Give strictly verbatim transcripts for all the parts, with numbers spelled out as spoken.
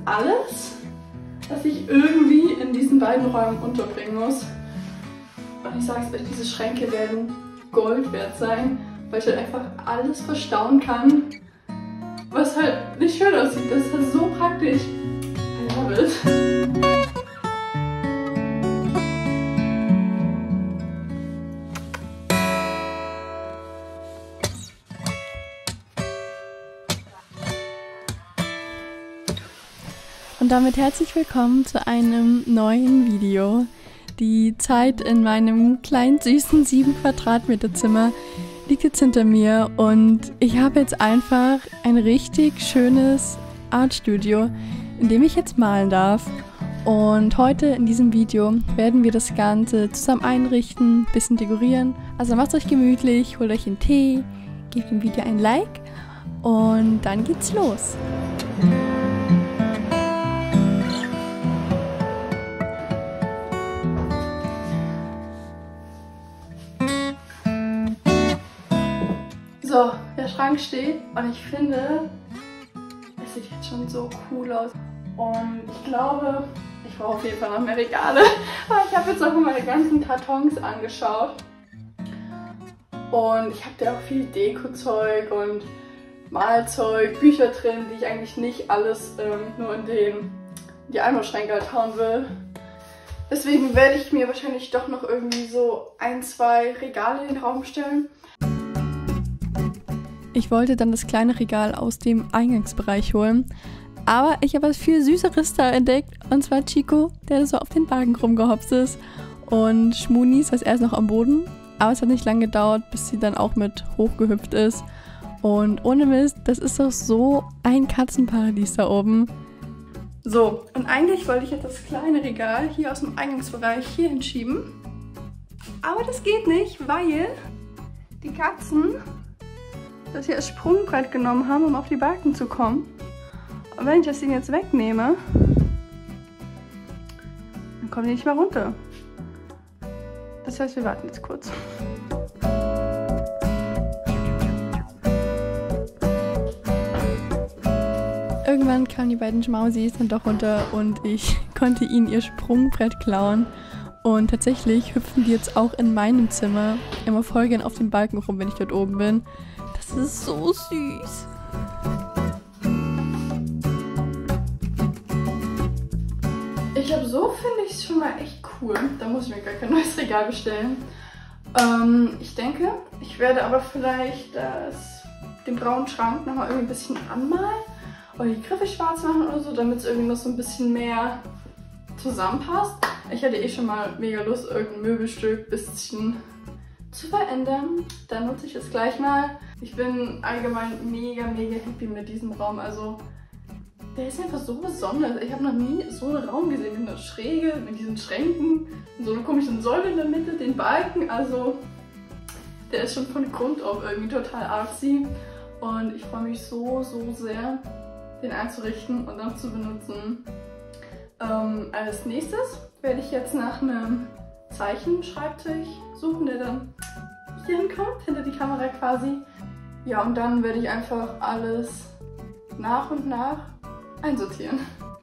alles, was ich irgendwie in diesen beiden Räumen unterbringen muss. Und ich sag's euch, diese Schränke werden Gold wert sein, weil ich halt einfach alles verstauen kann, was halt nicht schön aussieht. Das ist halt so praktisch. I love it. Und damit herzlich willkommen zu einem neuen Video. Die Zeit in meinem kleinen süßen sieben Quadratmeter Zimmer liegt jetzt hinter mir und ich habe jetzt einfach ein richtig schönes Artstudio, in dem ich jetzt malen darf. Und heute in diesem Video werden wir das Ganze zusammen einrichten, ein bisschen dekorieren. Also macht euch gemütlich, holt euch einen Tee, gebt dem Video ein Like und dann geht's los. So, der Schrank steht und ich finde, es sieht jetzt schon so cool aus. Und ich glaube, ich brauche auf jeden Fall noch mehr Regale. Aber ich habe jetzt auch meine ganzen Kartons angeschaut. Und ich habe da auch viel Dekozeug und Malzeug, Bücher drin, die ich eigentlich nicht alles ähm, nur in, den, in die Einmalschränke halt hauen will. Deswegen werde ich mir wahrscheinlich doch noch irgendwie so ein, zwei Regale in den Raum stellen. Ich wollte dann das kleine Regal aus dem Eingangsbereich holen, aber ich habe was viel Süßeres da entdeckt, und zwar Chico, der so auf den Balken rumgehopst ist, und Schmuni ist erst noch am Boden, aber es hat nicht lange gedauert, bis sie dann auch mit hochgehüpft ist. Und ohne Mist, das ist doch so ein Katzenparadies da oben. So, und eigentlich wollte ich jetzt das kleine Regal hier aus dem Eingangsbereich hier hinschieben, aber das geht nicht, weil die Katzen das hier als Sprungbrett genommen haben, um auf die Balken zu kommen. Und wenn ich das Ding jetzt wegnehme, dann kommen die nicht mehr runter. Das heißt, wir warten jetzt kurz. Irgendwann kamen die beiden Schmausis dann doch runter und ich konnte ihnen ihr Sprungbrett klauen. Und tatsächlich hüpfen die jetzt auch in meinem Zimmer immer voll gern auf den Balken rum, wenn ich dort oben bin. Das ist so süß. Ich habe so, finde ich es schon mal echt cool. Da muss ich mir gar kein neues Regal bestellen. Ähm, ich denke, ich werde aber vielleicht das, den braunen Schrank nochmal irgendwie ein bisschen anmalen. Oder die Griffe schwarz machen oder so, damit es irgendwie noch so ein bisschen mehr zusammenpasst. Ich hatte eh schon mal mega Lust, irgendein Möbelstück ein bisschen zu verändern. Dann nutze ich es gleich mal. Ich bin allgemein mega, mega happy mit diesem Raum. Also, der ist einfach so besonders. Ich habe noch nie so einen Raum gesehen mit einer Schräge, mit diesen Schränken, und so einer komischen Säule in der Mitte, den Balken. Also, der ist schon von Grund auf irgendwie total artsy. Und ich freue mich so, so sehr, den einzurichten und dann zu benutzen. Ähm, als nächstes werde ich jetzt nach einem Zeichenschreibtisch suchen, der dann hier hinkommt, hinter die Kamera quasi. Ja, und dann werde ich einfach alles nach und nach einsortieren.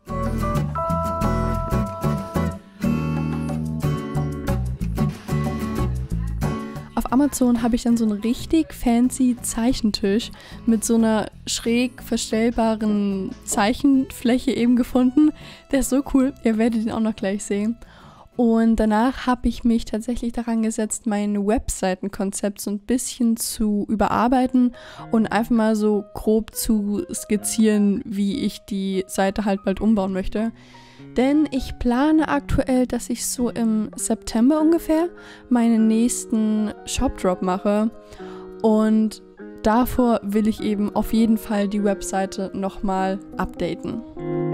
Auf Amazon habe ich dann so einen richtig fancy Zeichentisch mit so einer schräg verstellbaren Zeichenfläche eben gefunden. Der ist so cool, ihr werdet ihn auch noch gleich sehen. Und danach habe ich mich tatsächlich daran gesetzt, mein Webseitenkonzept so ein bisschen zu überarbeiten und einfach mal so grob zu skizzieren, wie ich die Seite halt bald umbauen möchte. Denn ich plane aktuell, dass ich so im September ungefähr meinen nächsten Shopdrop mache. Und davor will ich eben auf jeden Fall die Webseite nochmal updaten.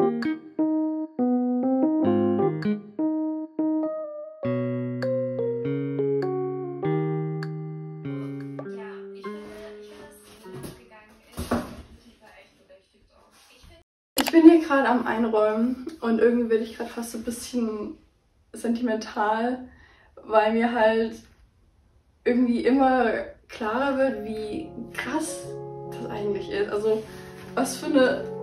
Ich bin hier gerade am Einräumen und irgendwie werde ich gerade fast so ein bisschen sentimental, weil mir halt irgendwie immer klarer wird, wie krass das eigentlich ist. Also was für eine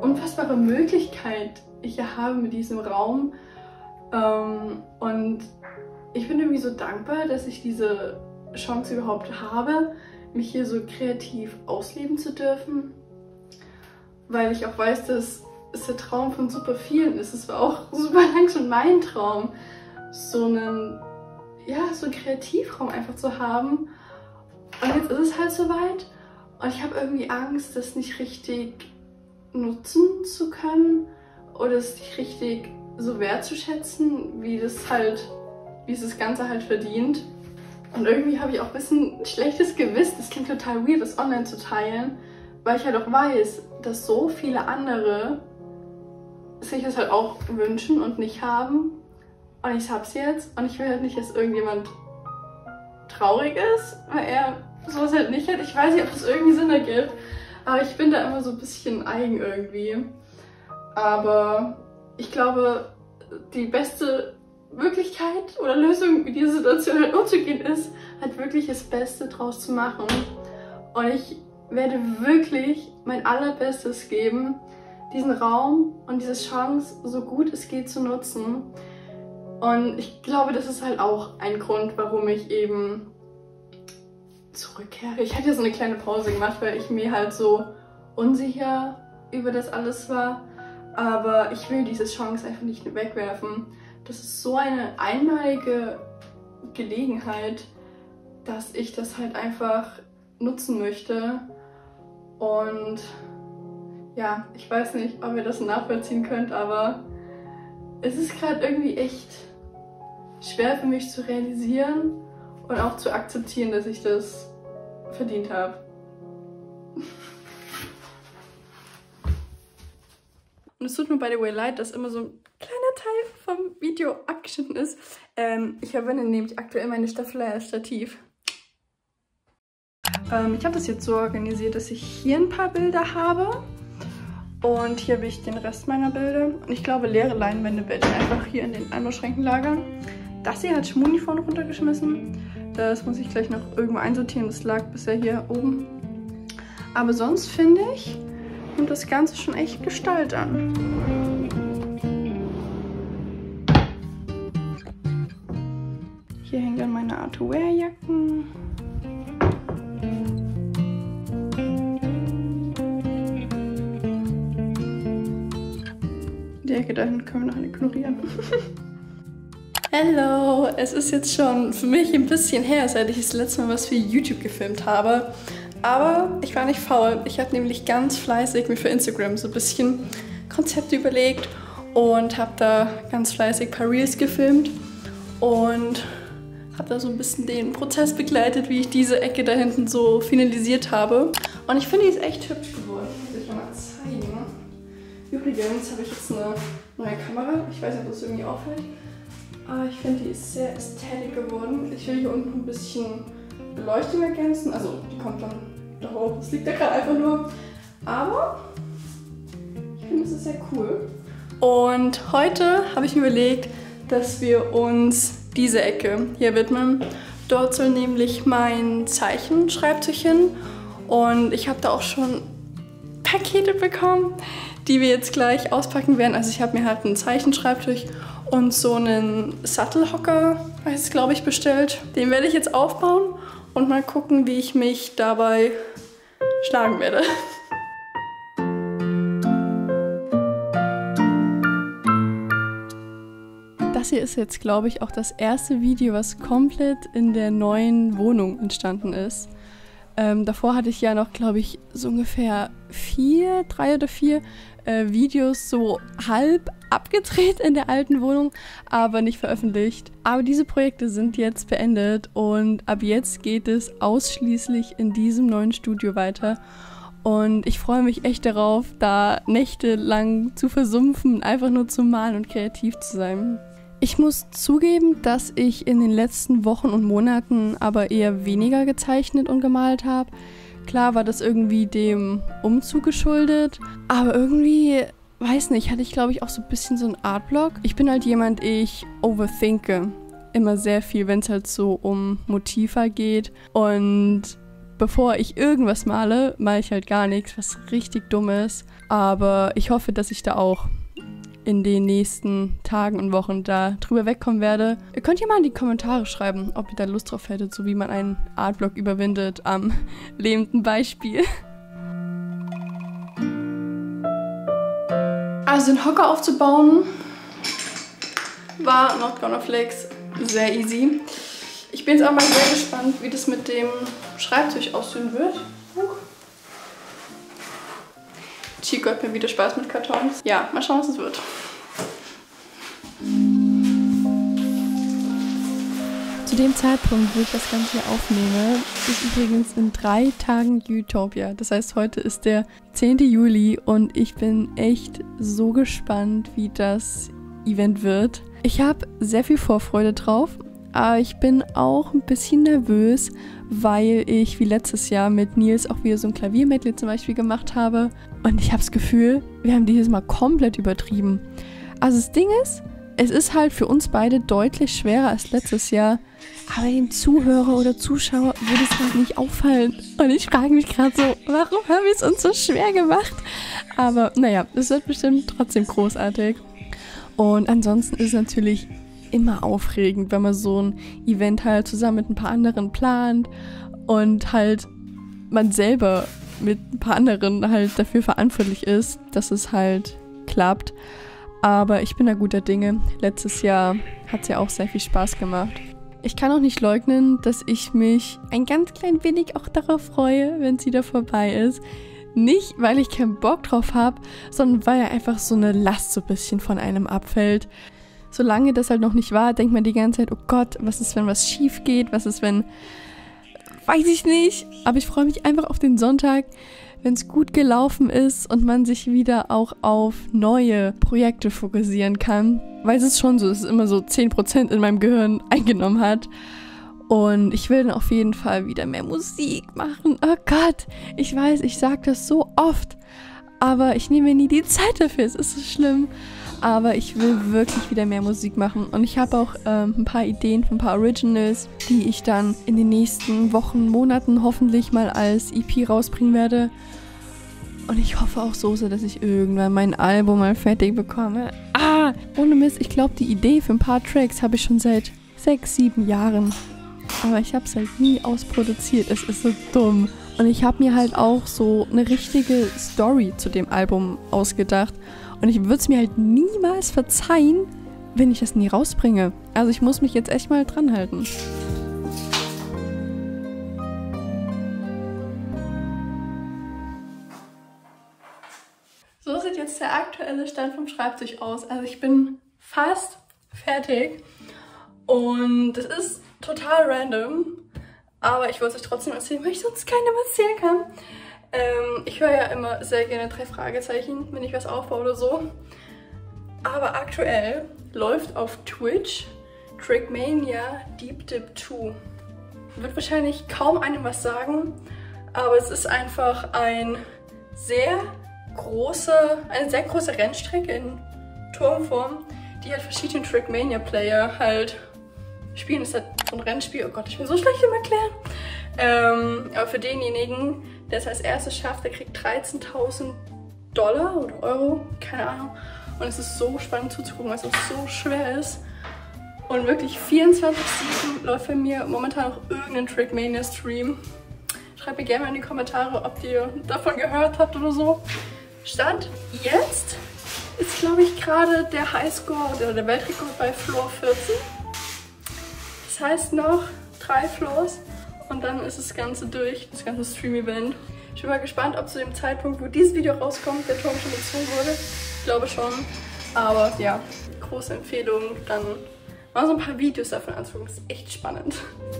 unfassbare Möglichkeit ich hier habe mit diesem Raum. Ähm, und ich bin irgendwie so dankbar, dass ich diese Chance überhaupt habe, mich hier so kreativ ausleben zu dürfen. Weil ich auch weiß, dass es der Traum von super vielen ist. Es war auch super lang schon mein Traum, so einen, ja, so einen Kreativraum einfach zu haben. Und jetzt ist es halt soweit. Und ich habe irgendwie Angst, das nicht richtig nutzen zu können oder es nicht richtig so wertzuschätzen, wie das halt, wie es das Ganze halt verdient. Und irgendwie habe ich auch ein bisschen ein schlechtes Gewissen. Das klingt total weird, das online zu teilen, weil ich halt auch weiß, dass so viele andere sich das halt auch wünschen und nicht haben. Und ich hab's jetzt und ich will halt nicht, dass irgendjemand traurig ist, weil er sowas halt nicht hat. Ich weiß nicht, ob das irgendwie Sinn ergibt, aber ich bin da immer so ein bisschen eigen irgendwie. Aber ich glaube, die beste Möglichkeit oder Lösung, mit dieser Situation halt umzugehen, ist, halt wirklich das Beste draus zu machen. Und ich werde wirklich mein Allerbestes geben, diesen Raum und diese Chance so gut es geht zu nutzen. Und ich glaube, das ist halt auch ein Grund, warum ich eben zurückkehre. Ich hatte ja so eine kleine Pause gemacht, weil ich mir halt so unsicher über das alles war. Aber ich will diese Chance einfach nicht wegwerfen. Das ist so eine einmalige Gelegenheit, dass ich das halt einfach nutzen möchte. Und ja, ich weiß nicht, ob ihr das nachvollziehen könnt, aber es ist gerade irgendwie echt schwer für mich zu realisieren und auch zu akzeptieren, dass ich das verdient habe. Und es tut mir by the way leid, dass immer so ein kleiner Teil vom Video abgeschnitten ist. Ähm, ich verwende nämlich aktuell meine Staffelei als Stativ. Ähm, ich habe das jetzt so organisiert, dass ich hier ein paar Bilder habe. Und hier habe ich den Rest meiner Bilder. Und ich glaube, leere Leinwände werde ich einfach hier in den Einbauschränken lagern. Das hier hat Schmuni vorne runtergeschmissen. Das muss ich gleich noch irgendwo einsortieren. Das lag bisher hier oben. Aber sonst finde ich, nimmt das Ganze schon echt Gestalt an. Hier hängen dann meine Art-to-Wear-Jacken. Die Ecke da hinten können wir noch ignorieren. Hello! Es ist jetzt schon für mich ein bisschen her, seit ich das letzte Mal was für YouTube gefilmt habe. Aber ich war nicht faul. Ich habe nämlich ganz fleißig mir für Instagram so ein bisschen Konzepte überlegt und habe da ganz fleißig ein paar Reels gefilmt und habe da so ein bisschen den Prozess begleitet, wie ich diese Ecke da hinten so finalisiert habe. Und ich finde, die ist echt hübsch geworden. Ich will euch mal zeigen. Übrigens habe ich jetzt eine neue Kamera. Ich weiß nicht, ob das irgendwie auffällt. Aber ich finde, die ist sehr ästhetisch geworden. Ich will hier unten ein bisschen Beleuchtung ergänzen. Also, die kommt dann da hoch. Das liegt da gerade einfach nur. Aber ich finde, es ist sehr cool. Und heute habe ich mir überlegt, dass wir uns diese Ecke hier widmen. Dort soll nämlich mein Zeichenschreibtisch hin. Und ich habe da auch schon Pakete bekommen, die wir jetzt gleich auspacken werden. Also ich habe mir halt einen Zeichenschreibtisch und so einen Sattelhocker, heißt es, glaube ich, bestellt. Den werde ich jetzt aufbauen und mal gucken, wie ich mich dabei schlagen werde. Das hier ist jetzt, glaube ich, auch das erste Video, was komplett in der neuen Wohnung entstanden ist. Ähm, davor hatte ich ja noch, glaube ich, so ungefähr vier, drei oder vier äh, Videos so halb abgedreht in der alten Wohnung, aber nicht veröffentlicht. Aber diese Projekte sind jetzt beendet und ab jetzt geht es ausschließlich in diesem neuen Studio weiter. Und ich freue mich echt darauf, da nächtelang zu versumpfen, einfach nur zu malen und kreativ zu sein. Ich muss zugeben, dass ich in den letzten Wochen und Monaten aber eher weniger gezeichnet und gemalt habe. Klar war das irgendwie dem Umzug geschuldet, aber irgendwie, weiß nicht, hatte ich glaube ich auch so ein bisschen so einen Artblock. Ich bin halt jemand, ich overthinke immer sehr viel, wenn es halt so um Motiva geht und bevor ich irgendwas male, male ich halt gar nichts, was richtig dumm ist. Aber ich hoffe, dass ich da auch in den nächsten Tagen und Wochen da drüber wegkommen werde. Ihr könnt ja mal in die Kommentare schreiben, ob ihr da Lust drauf hättet, so wie man einen Artblock überwindet am lebenden Beispiel. Also den Hocker aufzubauen war not gonna flex sehr easy. Ich bin jetzt auch mal sehr gespannt, wie das mit dem Schreibtisch aussehen wird. Chico hat mir wieder Spaß mit Kartons. Ja, mal schauen, was es wird. Zu dem Zeitpunkt, wo ich das Ganze hier aufnehme, ist übrigens in drei Tagen Utopia. Das heißt, heute ist der zehnte Juli und ich bin echt so gespannt, wie das Event wird. Ich habe sehr viel Vorfreude drauf, aber ich bin auch ein bisschen nervös, weil ich wie letztes Jahr mit Nils auch wieder so ein Klaviermedley zum Beispiel gemacht habe. Und ich habe das Gefühl, wir haben dieses Mal komplett übertrieben. Also das Ding ist, es ist halt für uns beide deutlich schwerer als letztes Jahr. Aber dem Zuhörer oder Zuschauer würde es halt nicht auffallen. Und ich frage mich gerade so, warum haben wir es uns so schwer gemacht? Aber naja, es wird bestimmt trotzdem großartig. Und ansonsten ist es natürlich immer aufregend, wenn man so ein Event halt zusammen mit ein paar anderen plant und halt man selber mit ein paar anderen halt dafür verantwortlich ist, dass es halt klappt. Aber ich bin da guter Dinge. Letztes Jahr hat es ja auch sehr viel Spaß gemacht. Ich kann auch nicht leugnen, dass ich mich ein ganz klein wenig auch darauf freue, wenn sie da vorbei ist. Nicht, weil ich keinen Bock drauf habe, sondern weil ja einfach so eine Last so ein bisschen von einem abfällt. Solange das halt noch nicht war, denkt man die ganze Zeit, oh Gott, was ist, wenn was schief geht? Was ist, wenn... Weiß ich nicht. Aber ich freue mich einfach auf den Sonntag, wenn es gut gelaufen ist und man sich wieder auch auf neue Projekte fokussieren kann. Weil es ist schon so, dass es immer so zehn Prozent in meinem Gehirn eingenommen hat. Und ich will dann auf jeden Fall wieder mehr Musik machen. Oh Gott, ich weiß, ich sage das so oft. Aber ich nehme mir nie die Zeit dafür. Es ist so schlimm. Aber ich will wirklich wieder mehr Musik machen. Und ich habe auch ähm, ein paar Ideen von ein paar Originals, die ich dann in den nächsten Wochen, Monaten hoffentlich mal als E P rausbringen werde. Und ich hoffe auch so sehr, dass ich irgendwann mein Album mal fertig bekomme. Ah, ohne Mist, ich glaube, die Idee für ein paar Tracks habe ich schon seit sechs, sieben Jahren. Aber ich habe es halt nie ausproduziert. Es ist so dumm. Und ich habe mir halt auch so eine richtige Story zu dem Album ausgedacht. Und ich würde es mir halt niemals verzeihen, wenn ich das nie rausbringe. Also ich muss mich jetzt echt mal dran halten. So sieht jetzt der aktuelle Stand vom Schreibtisch aus. Also ich bin fast fertig. Und es ist total random. Aber ich wollte es euch trotzdem erzählen, weil ich sonst keinem erzählen kann. Ähm, ich höre ja immer sehr gerne drei Fragezeichen, wenn ich was aufbaue oder so. Aber aktuell läuft auf Twitch Trackmania Deep Dip zwei. Wird wahrscheinlich kaum einem was sagen, aber es ist einfach ein sehr große, eine sehr große Rennstrecke in Turmform, die halt verschiedene Trackmania-Player halt spielen. Das ist halt so ein Rennspiel. Oh Gott, ich bin so schlecht im Erklären. Ähm, aber für denjenigen, der es als erstes schafft, der kriegt dreizehntausend Dollar oder Euro, keine Ahnung. Und es ist so spannend zuzugucken, weil es auch so schwer ist. Und wirklich vierundzwanzig sieben läuft bei mir momentan noch irgendein Trackmania-Stream. Schreibt mir gerne mal in die Kommentare, ob ihr davon gehört habt oder so. Stand jetzt ist, glaube ich, gerade der Highscore oder der Weltrekord bei Floor vierzehn. Das heißt noch drei Floors und dann ist das Ganze durch, das ganze Stream-Event. Ich bin mal gespannt, ob zu dem Zeitpunkt, wo dieses Video rauskommt, der Turm schon bezogen wurde. Ich glaube schon. Aber ja, große Empfehlung, dann mal so ein paar Videos davon anzugucken. Das ist echt spannend.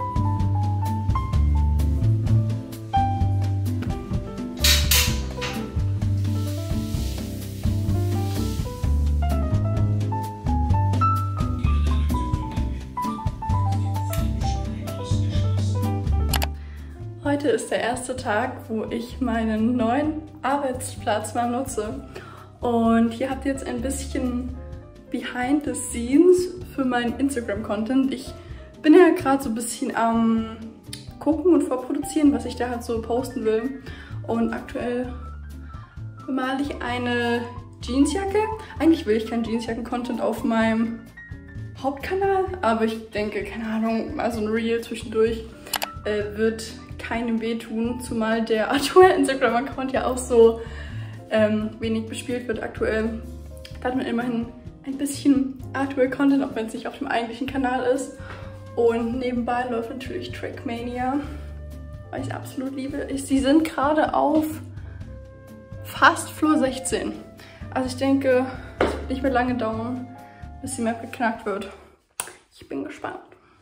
Heute ist der erste Tag, wo ich meinen neuen Arbeitsplatz mal nutze. Und hier habt ihr jetzt ein bisschen Behind the Scenes für meinen Instagram-Content. Ich bin ja gerade so ein bisschen am gucken und vorproduzieren, was ich da halt so posten will. Und aktuell bemale ich eine Jeansjacke. Eigentlich will ich keinen Jeansjacken-Content auf meinem Hauptkanal, aber ich denke, keine Ahnung, mal so ein Reel zwischendurch äh, wird keinem wehtun, zumal der aktuelle Instagram-Account ja auch so ähm, wenig bespielt wird aktuell. Da hat man immerhin ein bisschen Artwork-Content, auch wenn es nicht auf dem eigentlichen Kanal ist. Und nebenbei läuft natürlich Trackmania, weil ich es absolut liebe. Ich, sie sind gerade auf fast Floor sechzehn. Also ich denke, es wird nicht mehr lange dauern, bis die Map geknackt wird. Ich bin gespannt.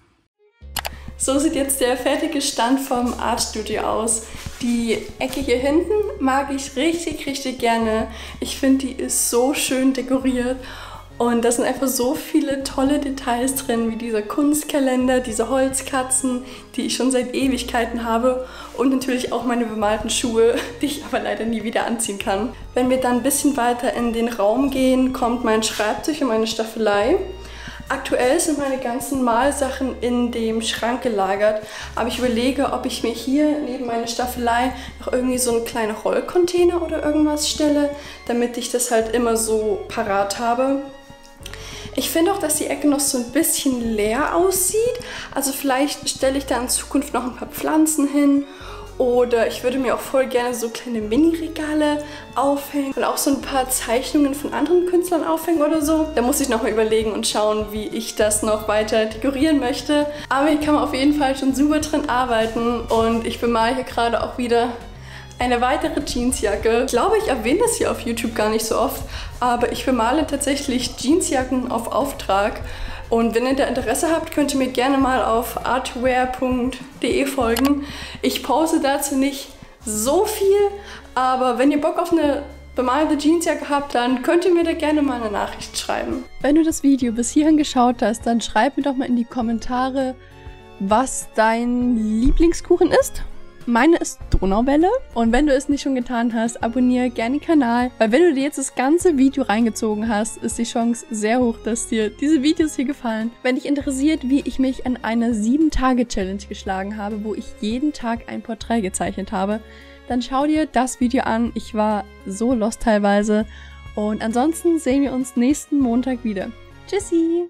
So sieht jetzt der fertige Stand vom Art Studio aus. Die Ecke hier hinten mag ich richtig, richtig gerne. Ich finde, die ist so schön dekoriert. Und da sind einfach so viele tolle Details drin, wie dieser Kunstkalender, diese Holzkatzen, die ich schon seit Ewigkeiten habe. Und natürlich auch meine bemalten Schuhe, die ich aber leider nie wieder anziehen kann. Wenn wir dann ein bisschen weiter in den Raum gehen, kommt mein Schreibtisch und meine Staffelei. Aktuell sind meine ganzen Malsachen in dem Schrank gelagert, aber ich überlege, ob ich mir hier neben meine Staffelei noch irgendwie so einen kleinen Rollcontainer oder irgendwas stelle, damit ich das halt immer so parat habe. Ich finde auch, dass die Ecke noch so ein bisschen leer aussieht, also vielleicht stelle ich da in Zukunft noch ein paar Pflanzen hin. Oder ich würde mir auch voll gerne so kleine Mini-Regale aufhängen und auch so ein paar Zeichnungen von anderen Künstlern aufhängen oder so. Da muss ich nochmal überlegen und schauen, wie ich das noch weiter dekorieren möchte. Aber hier kann man auf jeden Fall schon super drin arbeiten und ich bemale hier gerade auch wieder eine weitere Jeansjacke. Ich glaube, ich erwähne das hier auf YouTube gar nicht so oft, aber ich bemale tatsächlich Jeansjacken auf Auftrag. Und wenn ihr da Interesse habt, könnt ihr mir gerne mal auf artwear punkt de folgen. Ich poste dazu nicht so viel, aber wenn ihr Bock auf eine bemalte Jeansjacke habt, dann könnt ihr mir da gerne mal eine Nachricht schreiben. Wenn du das Video bis hierhin geschaut hast, dann schreib mir doch mal in die Kommentare, was dein Lieblingskuchen ist. Meine ist Donauwelle. Und wenn du es nicht schon getan hast, abonniere gerne den Kanal. Weil wenn du dir jetzt das ganze Video reingezogen hast, ist die Chance sehr hoch, dass dir diese Videos hier gefallen. Wenn dich interessiert, wie ich mich an einer sieben Tage Challenge geschlagen habe, wo ich jeden Tag ein Porträt gezeichnet habe, dann schau dir das Video an. Ich war so lost teilweise. Und ansonsten sehen wir uns nächsten Montag wieder. Tschüssi!